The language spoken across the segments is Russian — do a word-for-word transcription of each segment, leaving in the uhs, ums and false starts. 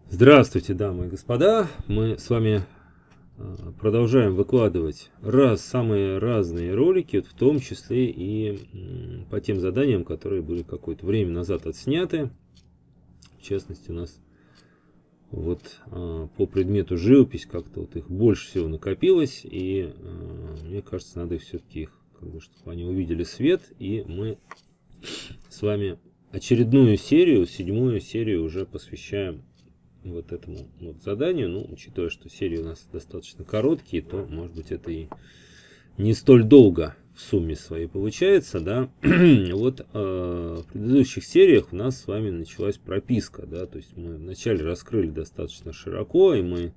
Здравствуйте, дамы и господа! Мы с вами продолжаем выкладывать раз, самые разные ролики, в том числе и по тем заданиям, которые были какое-то время назад отсняты. В частности, у нас вот по предмету живопись как-то вот их больше всего накопилось, и мне кажется, надо все-таки их, как бы, чтобы они увидели свет, и мы с вами очередную серию, седьмую серию уже посвящаем вот этому вот заданию. Ну, учитывая, что серии у нас достаточно короткие, то, может быть, это и не столь долго в сумме своей получается, да. Вот э, в предыдущих сериях у нас с вами началась прописка, да, то есть мы вначале раскрыли достаточно широко, и мы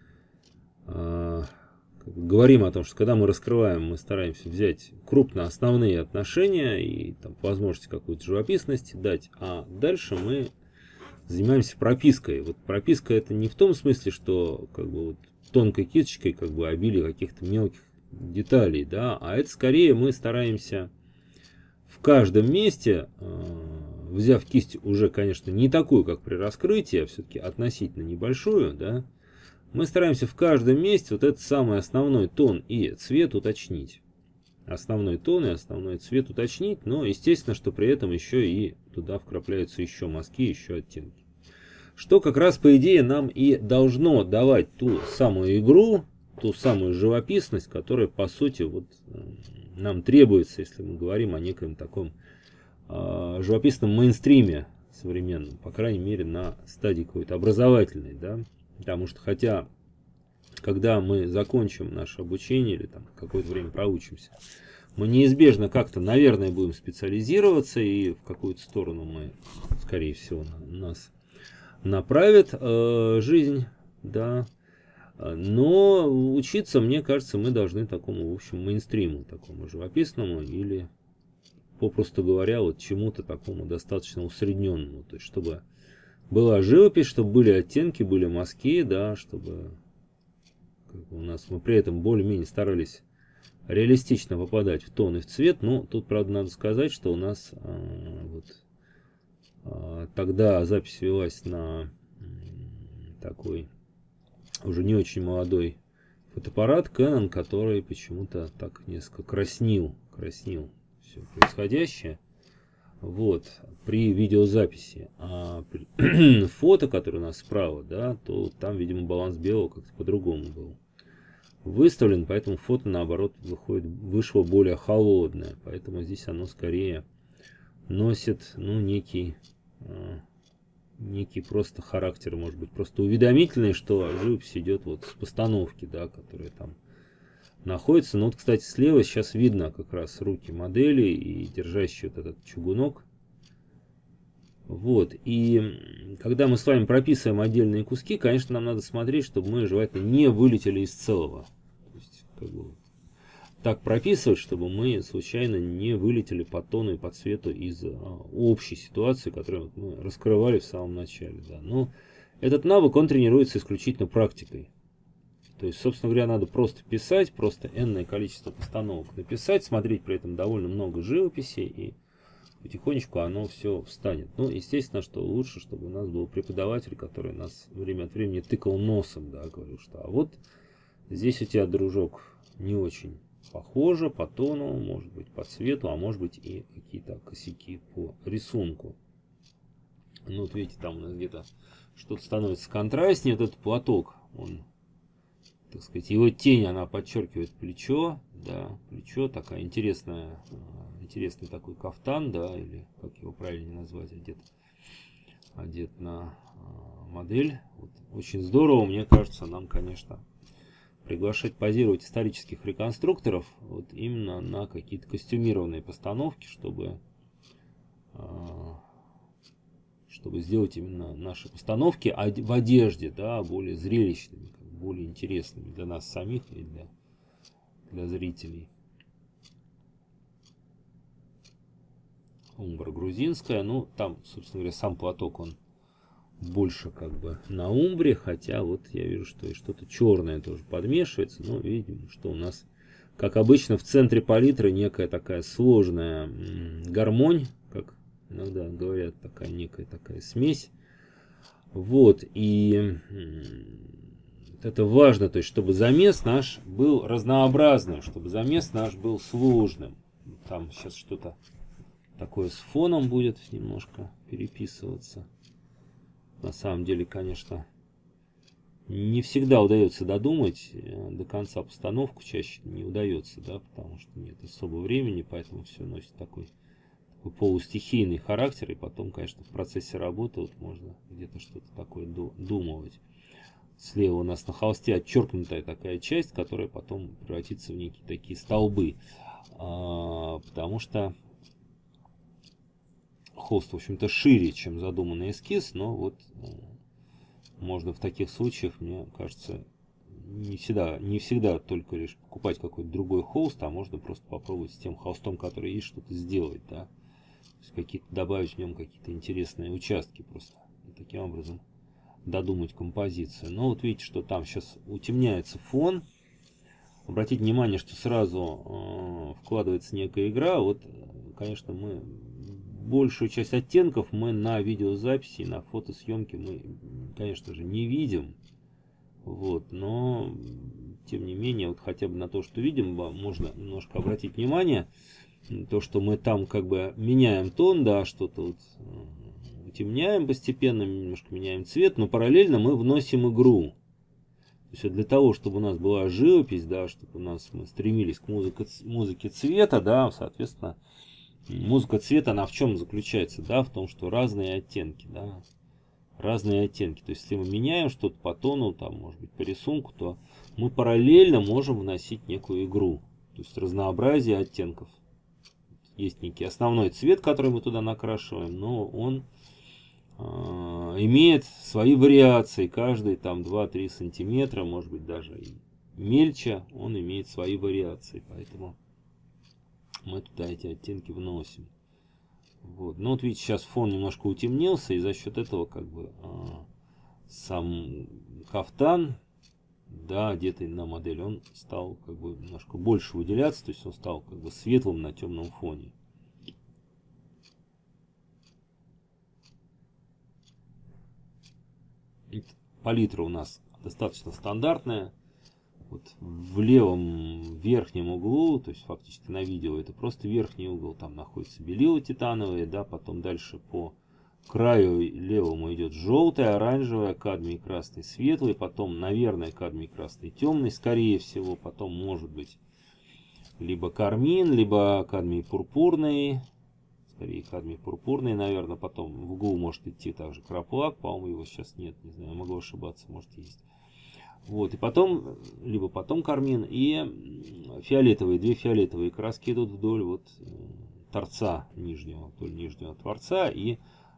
э, как бы говорим о том, что когда мы раскрываем, мы стараемся взять крупно основные отношения и, там, по возможности, какую-то живописность дать, а дальше мы занимаемся пропиской. Вот прописка — это не в том смысле, что как бы вот тонкой кисточкой как бы обилие каких-то мелких деталей, да, а это скорее мы стараемся в каждом месте, э, взяв кисть уже, конечно, не такую, как при раскрытии, а все-таки относительно небольшую, да, мы стараемся в каждом месте вот этот самый основной тон и цвет уточнить. Основной тон и основной цвет уточнить, но естественно, что при этом еще и туда вкрапляются еще мазки, еще оттенки. Что как раз по идее нам и должно давать ту самую игру, ту самую живописность, которая по сути вот нам требуется, если мы говорим о неком таком э, живописном мейнстриме современном, по крайней мере на стадии какой-то образовательной, да, потому что хотя когда мы закончим наше обучение или там какое-то время проучимся, мы неизбежно как-то, наверное, будем специализироваться, и в какую-то сторону мы, скорее всего, нас направит э, жизнь, да. Но учиться, мне кажется, мы должны такому, в общем, мейнстриму, такому живописному, или, попросту говоря, вот чему-то такому достаточно усредненному, то есть чтобы была живопись, чтобы были оттенки, были мазки, да, чтобы у нас мы при этом более-менее старались реалистично попадать в тон и в цвет. Но тут, правда, надо сказать, что у нас а, вот, а, тогда запись велась на такой уже не очень молодой фотоаппарат Canon, который почему-то так несколько краснил, краснил все происходящее. Вот, при видеозаписи. А при фото, которое у нас справа, да, то там, видимо, баланс белого как-то по-другому был выставлен, поэтому фото, наоборот, выходит, вышло более холодное, поэтому здесь оно скорее носит, ну, некий, э, некий просто характер, может быть, просто уведомительный, что живопись идет вот с постановки, да, которая там находится. Ну вот, кстати, слева сейчас видно как раз руки модели и держащий вот этот чугунок. Вот, и когда мы с вами прописываем отдельные куски, конечно, нам надо смотреть, чтобы мы желательно не вылетели из целого. То есть, как бы, так прописывать, чтобы мы случайно не вылетели по тону и по цвету из а, общей ситуации, которую мы раскрывали в самом начале. Да. Но этот навык, он тренируется исключительно практикой. То есть, собственно говоря, надо просто писать, просто энное количество постановок написать, смотреть при этом довольно много живописи, и потихонечку оно все встанет. Ну, естественно, что лучше, чтобы у нас был преподаватель, который нас время от времени тыкал носом, да, говорил, что а вот здесь у тебя, дружок, не очень похоже по тону, может быть, по цвету, а может быть и какие-то косяки по рисунку. Ну, вот видите, там у нас где-то что-то становится контрастнее, вот этот платок, он, так сказать, его тень, она подчеркивает плечо, да, плечо, такая интересная, интересный такой кафтан, да, или как его правильно назвать, одет, одет на модель. Вот, очень здорово, мне кажется, нам, конечно, приглашать позировать исторических реконструкторов вот именно на какие-то костюмированные постановки, чтобы, чтобы сделать именно наши постановки в одежде, да, более зрелищными, более интересными для нас самих и для, для зрителей. Умбра грузинская, ну там, собственно говоря, сам платок, он больше как бы на умбре, хотя вот я вижу, что и что-то черное тоже подмешивается, но видим, что у нас, как обычно, в центре палитры некая такая сложная гармонь, как иногда говорят, такая некая такая смесь Вот, и это важно, то есть, чтобы замес наш был разнообразным, чтобы замес наш был сложным. Там сейчас что-то такое с фоном будет немножко переписываться. На самом деле, конечно, не всегда удается додумать до конца постановку, чаще не удается, да, потому что нет особо времени, поэтому все носит такой, такой полустихийный характер, и потом, конечно, в процессе работы вот можно где-то что-то такое додумывать. Слева у нас на холсте отчеркнутая такая часть, которая потом превратится в некие такие столбы, а, потому что холст, в общем-то, шире, чем задуманный эскиз, но вот можно в таких случаях, мне кажется, не всегда, не всегда только лишь покупать какой-то другой холст, а можно просто попробовать с тем холстом, который есть, что-то сделать, да, то есть какие-то добавить в нем какие-то интересные участки просто, и таким образом додумать композицию. Но вот видите, что там сейчас утемняется фон. Обратите внимание, что сразу э, вкладывается некая игра. Вот, конечно, мы большую часть оттенков мы на видеозаписи, на фотосъемке мы, конечно же, не видим. Вот, но тем не менее, вот хотя бы на то, что видим, можно немножко обратить внимание. То, что мы там как бы меняем тон, да, что-то вот темняем постепенно, немножко меняем цвет, но параллельно мы вносим игру. То есть для того, чтобы у нас была живопись, да, чтобы у нас мы стремились к музыке, музыке цвета, да, соответственно, музыка цвета, она в чем заключается, да, в том, что разные оттенки, да, разные оттенки. То есть если мы меняем что-то по тону, там, может быть, по рисунку, то мы параллельно можем вносить некую игру. То есть разнообразие оттенков. Есть некий основной цвет, который мы туда накрашиваем, но он имеет свои вариации, каждый там два-три сантиметра, может быть даже и мельче, он имеет свои вариации, поэтому мы туда эти оттенки вносим. Вот. Ну вот видите, сейчас фон немножко утемнился, и за счет этого как бы а, сам кафтан, да, одетый на модель, он стал как бы немножко больше выделяться, то есть он стал как бы светлым на темном фоне. Палитра у нас достаточно стандартная. Вот в левом верхнем углу, то есть фактически на видео это просто верхний угол, там находится белила титановая, да, потом дальше по краю левому идет желтый, оранжевый, кадмий красный, светлый, потом, наверное, кадмий красный, темный, скорее всего, потом может быть либо кармин, либо кадмий пурпурный. Скорее кадмий пурпурный, наверное, потом в углу может идти также краплак, по-моему, его сейчас нет, не знаю, могу ошибаться, может есть. Вот, и потом, либо потом кармин, и фиолетовые, две фиолетовые краски идут вдоль вот торца нижнего, вдоль нижнего торца, и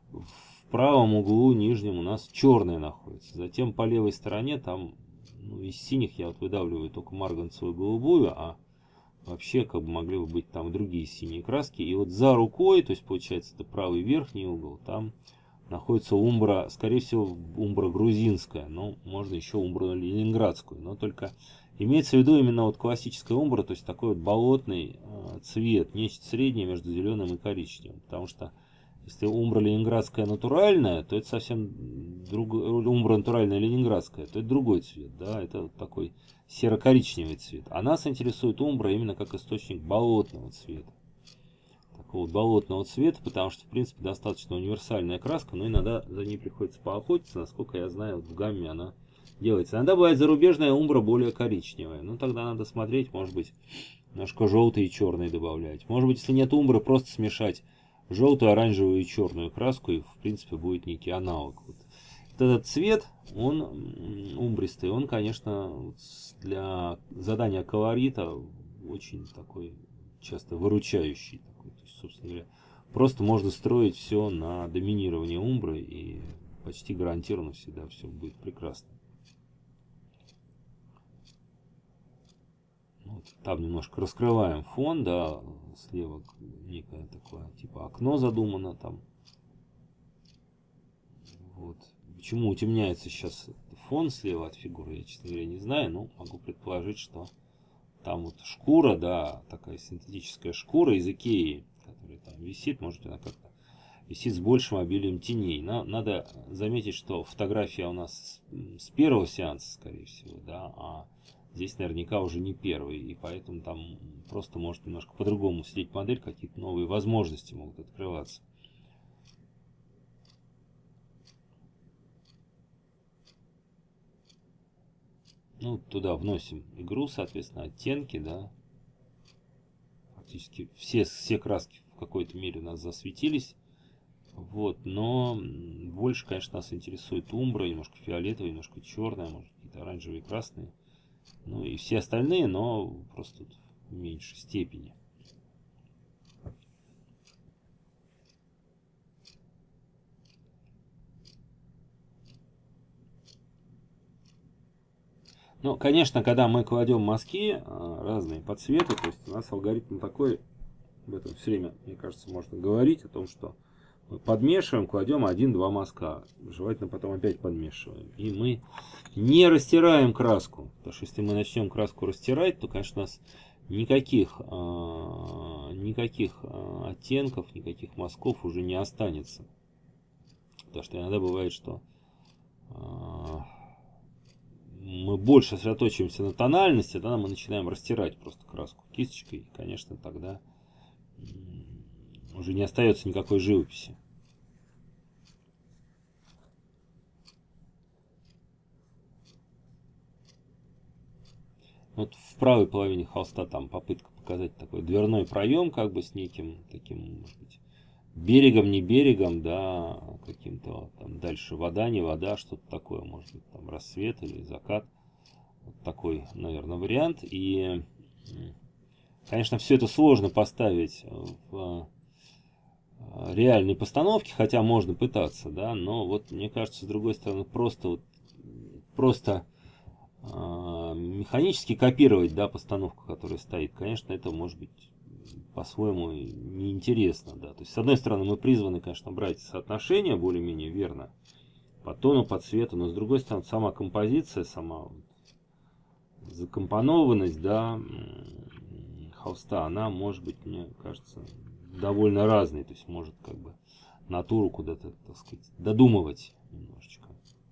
в правом углу нижнем у нас черная находится. Затем по левой стороне там, ну, из синих я вот выдавливаю только марганцевую голубую, а вообще, как бы могли бы быть там другие синие краски. И вот за рукой, то есть получается это правый верхний угол, там находится умбра, скорее всего, умбра грузинская, но можно еще умбру ленинградскую. Но только имеется в виду именно вот классическая умбра, то есть такой вот болотный э, цвет, нечто среднее между зеленым и коричневым. Потому что если умбра ленинградская натуральная, то это совсем другой, умбра натуральная ленинградская, то это другой цвет, да, это вот такой серо-коричневый цвет. А нас интересует умбра именно как источник болотного цвета. Такого вот болотного цвета, потому что, в принципе, достаточно универсальная краска, но иногда за ней приходится поохотиться, насколько я знаю, вот в гамме она делается. Иногда бывает зарубежная умбра более коричневая, ну тогда надо смотреть, может быть, немножко желтый и черный добавлять. Может быть, если нет умбры, просто смешать желтую, оранжевую и черную краску, и, в принципе, будет некий аналог. Вот. Этот цвет, он умбристый, он, конечно, для задания колорита очень такой часто выручающий. Такой. То есть, собственно говоря, просто можно строить все на доминировании умбры, и почти гарантированно всегда все будет прекрасно. Вот, там немножко раскрываем фон, да, слева некое такое, типа окно задумано там. Вот. Почему утемняется сейчас фон слева от фигуры, я, честно говоря, не знаю, но могу предположить, что там вот шкура, да, такая синтетическая шкура из Икеи, которая там висит, может, она как-то висит с большим обилием теней. На, надо заметить, что фотография у нас с, с первого сеанса, скорее всего, да, а здесь наверняка уже не первый, и поэтому там просто может немножко по-другому сидеть модель, какие-то новые возможности могут открываться. Ну, туда вносим игру, соответственно, оттенки, да. Фактически все, все краски в какой-то мере у нас засветились. Вот, но больше, конечно, нас интересует умбра, немножко фиолетовая, немножко черная, может, какие-то оранжевые, красные. Ну и все остальные, но просто в меньшей степени. Ну, конечно, когда мы кладем мазки разные по цвету, то есть у нас алгоритм такой, об этом все время, мне кажется, можно говорить, о том, что мы подмешиваем, кладем один-два мазка, желательно потом опять подмешиваем. И мы не растираем краску, потому что если мы начнем краску растирать, то, конечно, у нас никаких, никаких оттенков, никаких мазков уже не останется. Потому что иногда бывает, что мы больше сосредоточиваемся на тональности, тогда мы начинаем растирать просто краску кисточкой, и, конечно, тогда уже не остается никакой живописи. Вот в правой половине холста там попытка показать такой дверной проем, как бы с неким таким, может быть, берегом, не берегом, да, каким-то там дальше вода, не вода, что-то такое, может быть, там рассвет или закат. Вот такой, наверное, вариант. И, конечно, все это сложно поставить в реальной постановке, хотя можно пытаться, да, но вот мне кажется, с другой стороны, просто вот, просто э, механически копировать, да, постановку, которая стоит, конечно, это может быть по-своему неинтересно, да. То есть, с одной стороны, мы призваны, конечно, брать соотношение более-менее верно по тону, по цвету, но с другой стороны, сама композиция, сама закомпонованность, да, холста, она может быть, мне кажется, довольно разной, то есть может как бы натуру куда-то, так сказать, додумывать немножечко.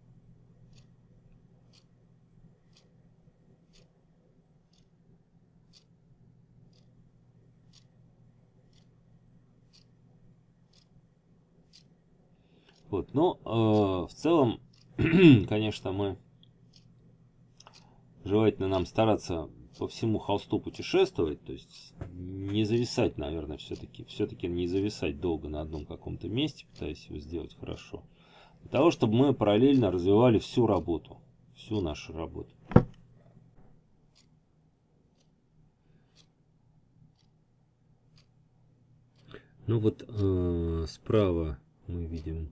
Вот, но э, в целом, конечно, мы желательно нам стараться по всему холсту путешествовать, то есть не зависать, наверное, все-таки, все-таки не зависать долго на одном каком-то месте, пытаясь его сделать хорошо. Для того, чтобы мы параллельно развивали всю работу, всю нашу работу. Ну вот э, справа мы видим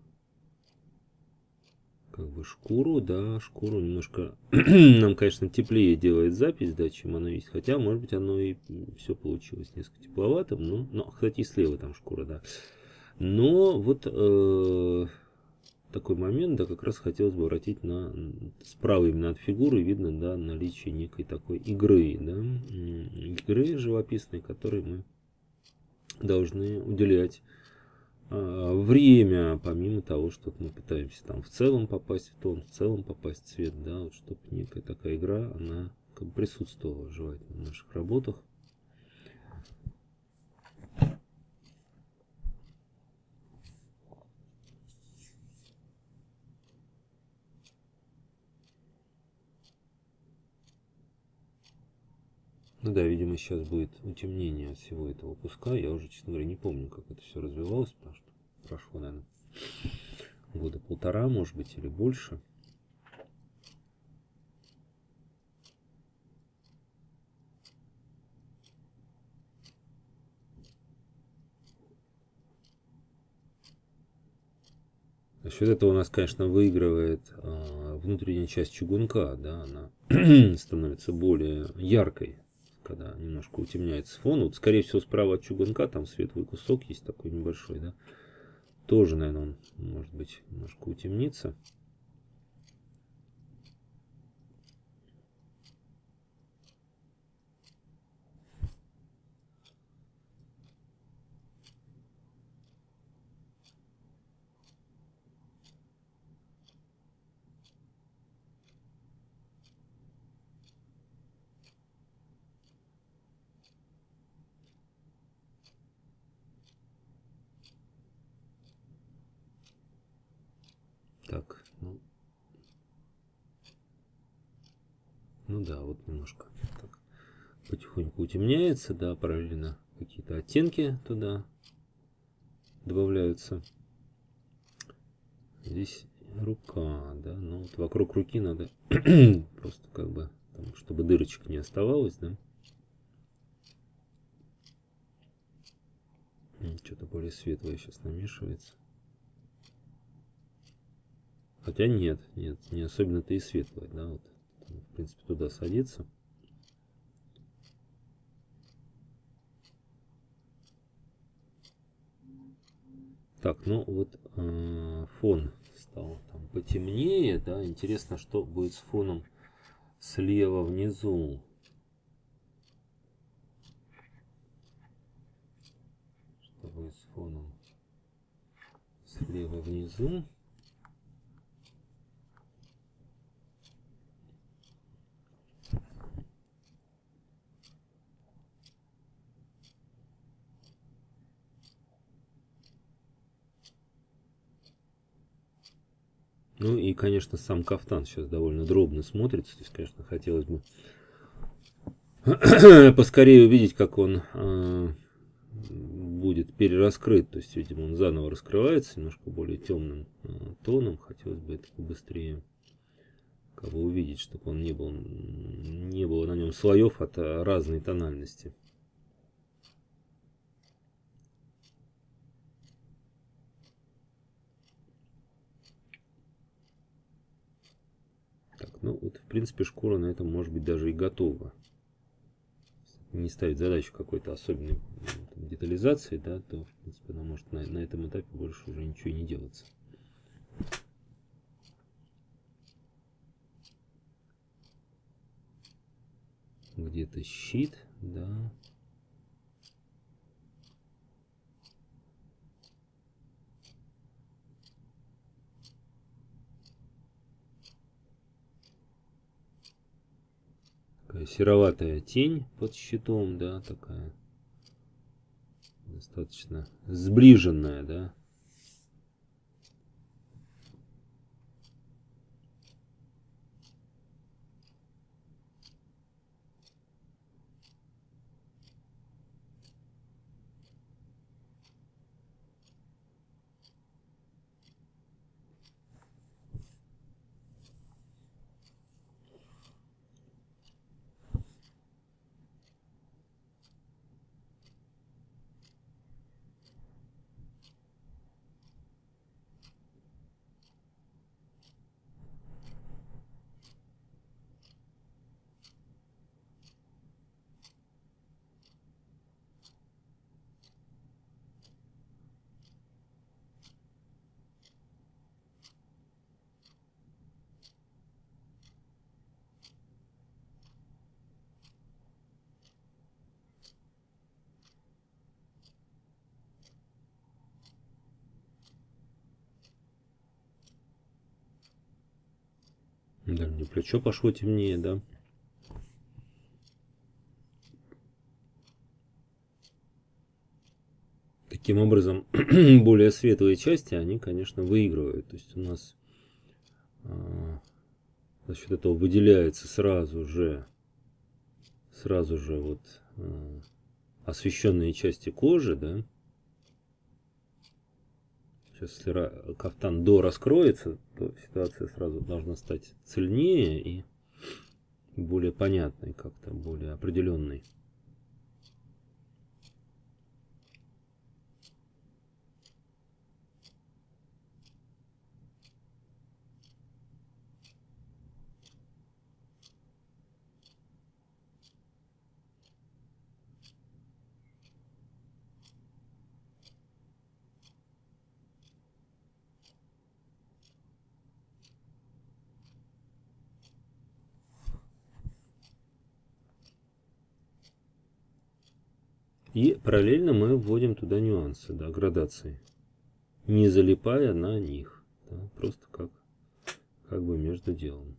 как бы шкуру, да, шкуру немножко нам, конечно, теплее делает запись, да, чем она есть, хотя, может быть, оно и все получилось несколько тепловатым, ну, но, кстати, и слева там шкура, да. Но вот э, такой момент, да, как раз хотелось бы обратить на, справа именно от фигуры видно, да, наличие некой такой игры, да, игры живописной, которой мы должны уделять время, помимо того, что мы пытаемся там в целом попасть в тон, в целом попасть в цвет, да, вот, чтобы некая такая игра, она как бы присутствовала желательно в наших работах. Ну да, видимо, сейчас будет утемнение от всего этого куска. Я уже, честно говоря, не помню, как это все развивалось, потому что прошло, наверное, года полтора, может быть, или больше. За счет этого у нас, конечно, выигрывает э, внутренняя часть чугунка, да, она становится более яркой, когда немножко утемняется фон. Вот, скорее всего, справа от чугунка там светлый кусок есть такой небольшой, да. Тоже, наверное, он, может быть, немножко утемнится. ну, ну да, вот немножко так потихоньку утемняется, да, параллельно какие-то оттенки туда добавляются. Здесь рука, да, ну вот вокруг руки надо просто как бы, там, чтобы дырочек не оставалось, да. Что-то более светлое сейчас намешивается. Хотя нет, нет, не особенно-то и светлое, да, вот, в принципе, туда садится. Так, ну вот э, фон стал там потемнее, да, интересно, что будет с фоном слева внизу. Что будет с фоном слева внизу. Ну и, конечно, сам кафтан сейчас довольно дробно смотрится. То есть, конечно, хотелось бы поскорее увидеть, как он э, будет перераскрыт. То есть, видимо, он заново раскрывается немножко более темным э, тоном. Хотелось бы это побыстрее как бы увидеть, чтобы он не был, не было на нем слоев от разной тональности. Так, ну вот в принципе шкура на этом может быть даже и готова. Не ставить задачу какой-то особенной там, детализации, да, то в принципе она может на, на этом этапе больше уже ничего не делаться. Где-то щит, да. Такая сероватая тень под щитом, да, такая достаточно сближенная, да. Да, мне плечо пошло темнее, да. Таким образом, более светлые части, они, конечно, выигрывают. То есть у нас а, за счет этого выделяется сразу же, сразу же вот а, освещенные части кожи, да. Сейчас, если кафтан до раскроется, то ситуация сразу должна стать цельнее и более понятной, как-то более определенной. И параллельно мы вводим туда нюансы, да, градации, не залипая на них, да, просто как, как бы между делом.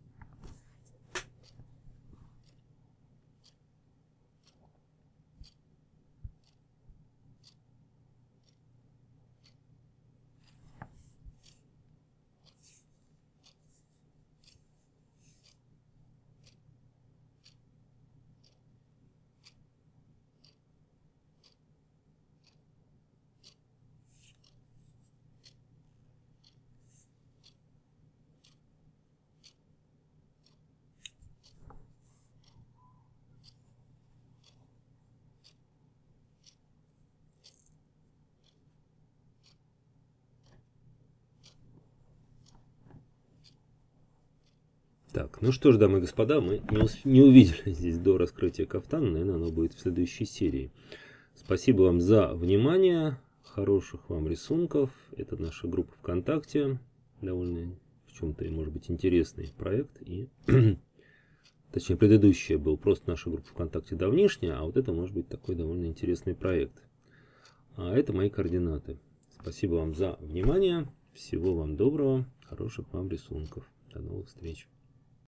Так, ну что ж, дамы и господа, мы не, усп- не увидели здесь до раскрытия кафтана, наверное, оно будет в следующей серии. Спасибо вам за внимание, хороших вам рисунков. Это наша группа ВКонтакте, довольно в чем-то, может быть, интересный проект. И, точнее, предыдущая был просто наша группа ВКонтакте давнишняя, а вот это может быть такой довольно интересный проект. А это мои координаты. Спасибо вам за внимание, всего вам доброго, хороших вам рисунков. До новых встреч.